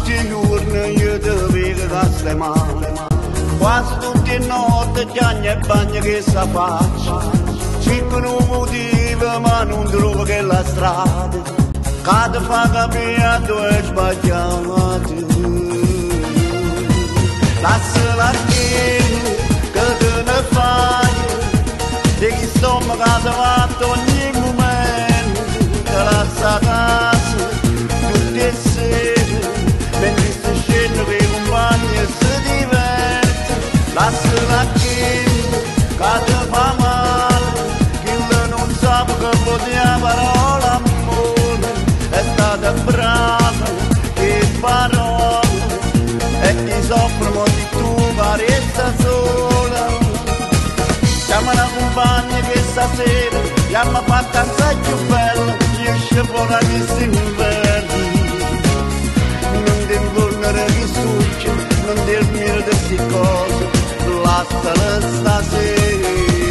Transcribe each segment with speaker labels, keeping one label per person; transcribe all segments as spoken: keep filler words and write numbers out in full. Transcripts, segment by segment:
Speaker 1: tutti i giorni io ti vedo con le mani, quasi tutte le notti chiagna e bagna che sa faccia, cercano un motivo ma non trovo che la strada, che ti fa capire dove è sbagliato. Lasciala che, che te ne fai, di chi stomaco che ti fatto ogni momento, te lascia a casa tutte le sere, mentre sto scendo per i compagni e si diverte. Lasciala che, che ti fa male, chi non sa che poteva parola amore, è stata brava, che parola, e chi soffrono di tu resta sola. Chiama una compagna che stasera gli hanno fatto assai più bella, io esce fuori a questo inverno. Non ti incornere che succe, non dirmi queste cose, lasciala stasera.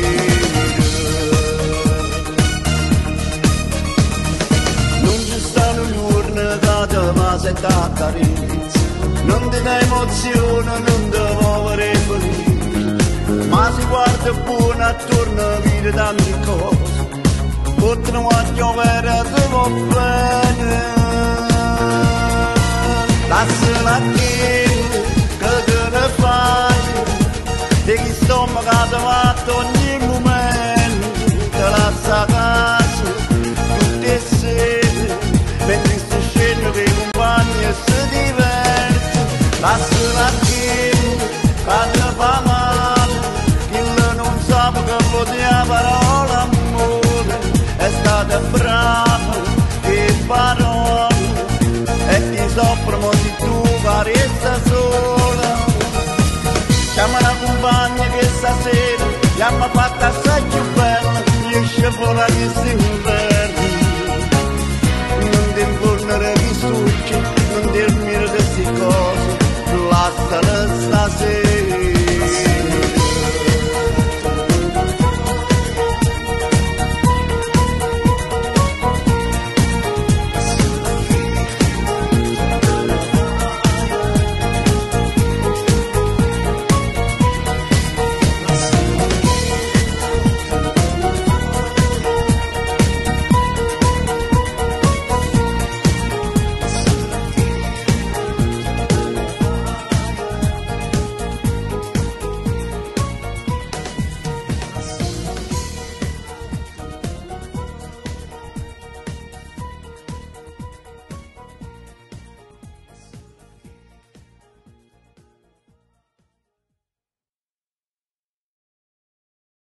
Speaker 1: Non ci stanno giorni che ti va senza carezza, non ti dà emozione, non ti muovere felice, ma si guarda buono attorno a vita tante cose, potremmo a piovere ti va bene. Lasciala che, che te ne fai, di chi stomaco che ti fatto ogni momento, te lascia a casa tutte le sere, mentre sto scendo per i compagni e si diverte. Lasciala che, che ti fa male, chi non sa che poteva parola amore, è stata brava, che parola, e chi soffrono di tu resta sola. Chiama una compagna che stasera gli hanno fatto assai più bella, io esce fuori a questo inverno.